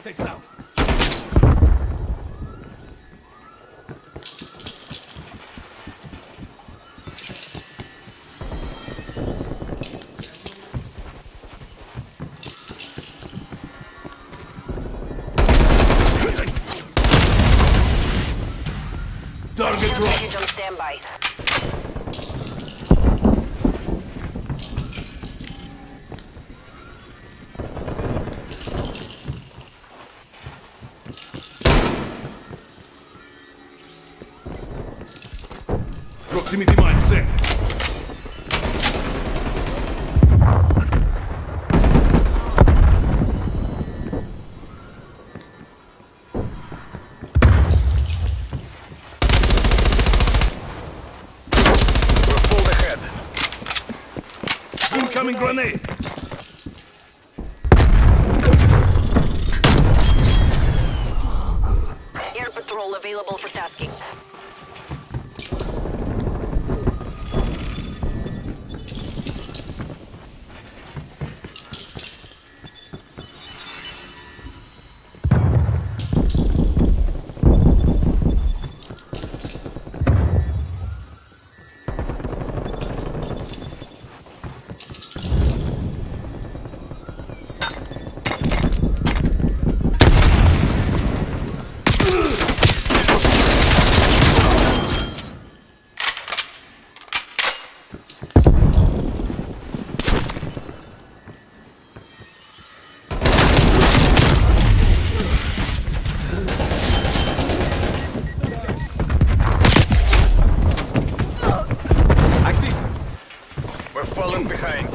Optics out. Target drop. Package on standby. Proximity mine set. Incoming grenade! Air patrol available for tasking. Falling behind.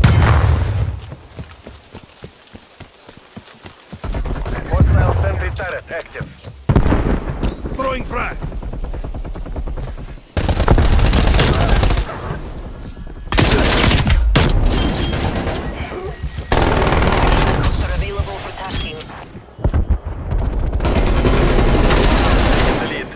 Hostile sentry turret active. Throwing frag! Are available for tasking. The lead.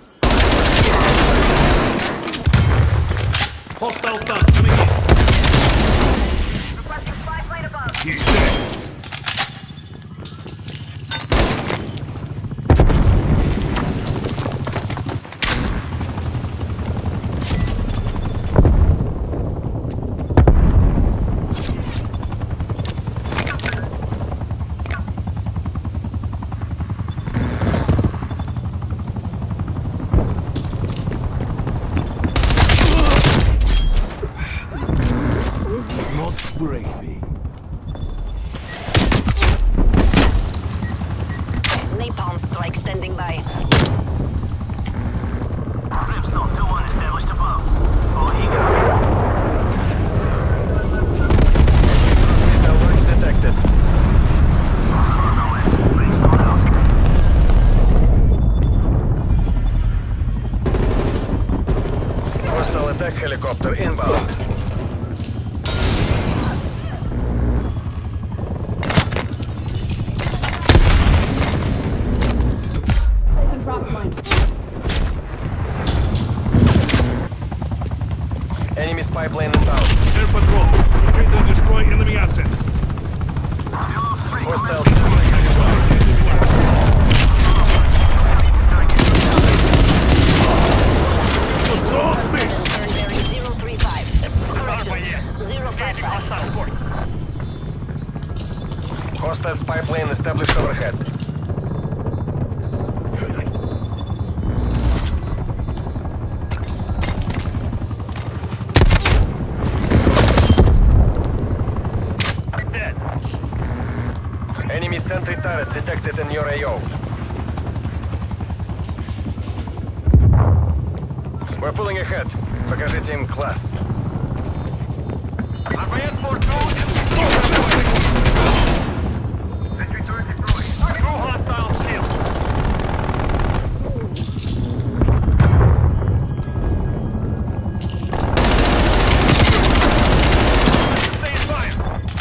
Hostile stun coming in. Requesting spy plane above. He's dead. Not break me. Napalm strike standing by. Brimstone 2-1 established above. Oh, he got Missile launch detected. no answer. Brimstone out. Hostile attack helicopter inbound. Placing props mine. Enemy spy plane inbound. Air patrol. Locate and destroy enemy assets. Hostile. Don't miss! Turn bearing 035. Correction. 055. Hostile spy plane established overhead. Dead. Enemy sentry turret detected in your AO. We're pulling ahead. Покажите им класс. Advance for 2 is Sentry turret deployed. True hostile kill. Stay in fire.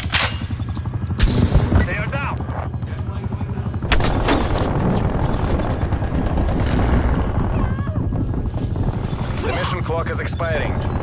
They are down. The mission clock is expiring.